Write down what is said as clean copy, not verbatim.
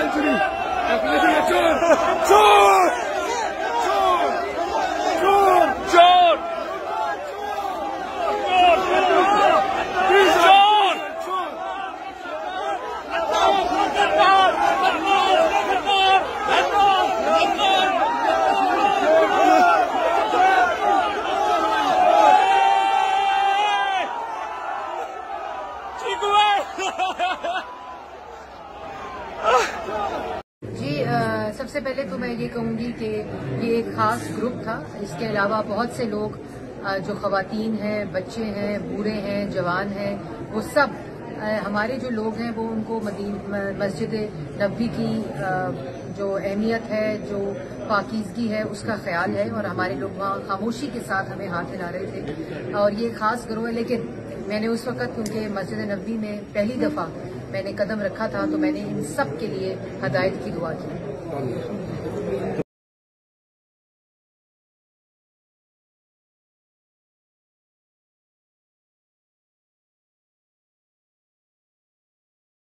जी सबसे पहले तो मैं ये कहूँगी कि ये एक खास ग्रुप था। इसके अलावा बहुत से लोग जो ख़वातीन हैं, बच्चे हैं, बूढ़े हैं, जवान हैं, वो सब हमारे जो लोग हैं वो उनको मस्जिद नबवी की जो अहमियत है, जो पाकीज़गी है, उसका ख्याल है और हमारे लोग वहाँ खामोशी के साथ हमें हाथ हिला रहे थे। और ये खास गिरोह है, लेकिन मैंने उस वक़्त उनके मस्जिद नबवी में पहली दफ़ा मैंने कदम रखा था तो मैंने इन सब के लिए हदायत की दुआ की।